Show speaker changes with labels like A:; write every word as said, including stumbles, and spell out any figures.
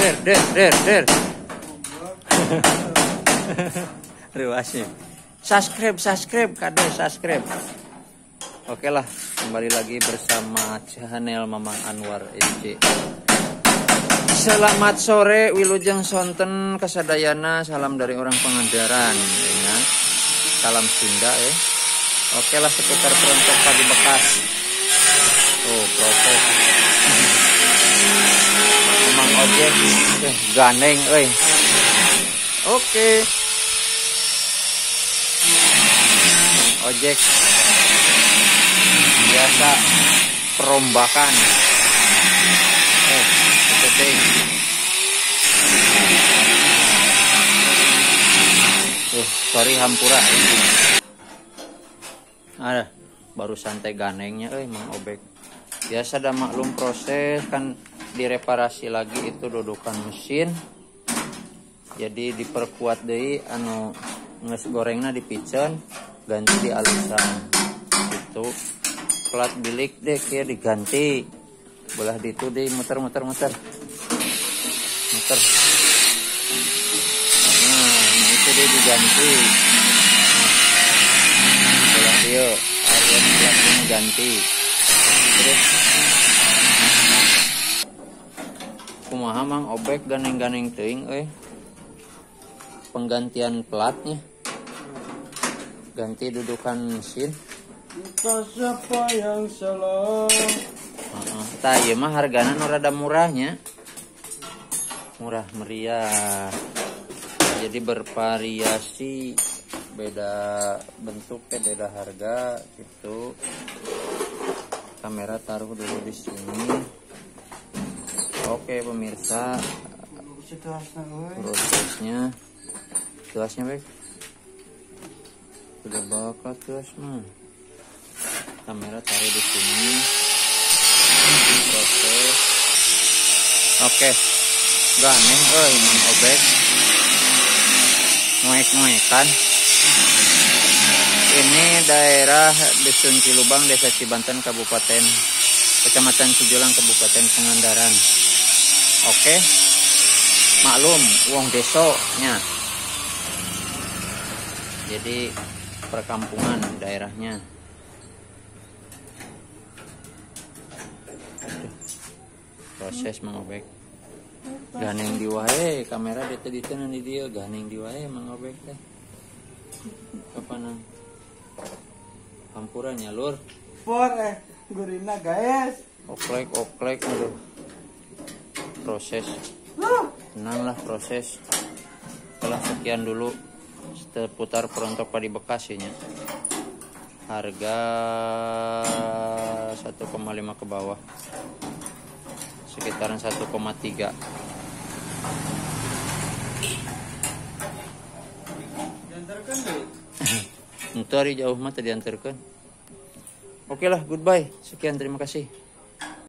A: der der der der. Ruasnya. Subscribe, subscribe, kade subscribe. Oke lah, kembali lagi bersama channel Mamang Anwar S C. Selamat sore Wilujeng Sonten kasadayana, salam dari orang Pangandaran ya. Salam Sunda ya. Oke lah, seputar perontok padi bekas. Oh, proses. Mamang ojek ganeng euy. Oke. Ojek biasa perombakan. Eh, itu tuh, sorry hampura. Ada baru santai ganengnya, eh Mang Obek. Biasa dah maklum proses kan direparasi lagi itu dudukan mesin. Jadi diperkuat deui anu nges gorengna dipicen, ganti di alusan. Itu plat bilik deh kayak diganti. Belah ditu deh muter-muter muter. Muter. Nah, itu deh diganti. Belah dia alias platnya ganti. Terus kumaha Mang Obek ganeng-ganeng teuing euy. Penggantian platnya. Ganti dudukan mesin.
B: Entah siapa yang salah.
A: Heeh, tah ieu mah hargana nu rada murahnya. Murah meriah. Jadi bervariasi, beda bentuk teh, beda harga gitu. Kamera taruh dulu di sini. Oke pemirsa, prosesnya, tuasnya baik. Sudah bakal tuas mah. Kamera taruh di sini. Proses. Oke. Ganeng euy Mang Obek. Ngoek-ngoekan. Ini daerah Dusun Cilubang, Desa Cibanten, Kabupaten Kecamatan Cijulang, Kabupaten Pangandaran. Oke. Maklum wong desonya. Jadi perkampungan daerahnya. Proses Mang Obek. Ganeng di wae, kamera di tadi teh di dia ganeng di wae Mang Obek teh. Kapan campurannya lur?
B: Por eh gurina guys.
A: Oklek oklek aduh. Proses. Tenanglah proses. Setelah sekian dulu seputar perontok padi bekas ya. Harga satu koma lima ke bawah. Sekitaran satu koma tiga.
B: Diantarkan deh.
A: Untuk hari jauh mah tadi diantarkan. Oke lah, goodbye. Sekian, terima kasih.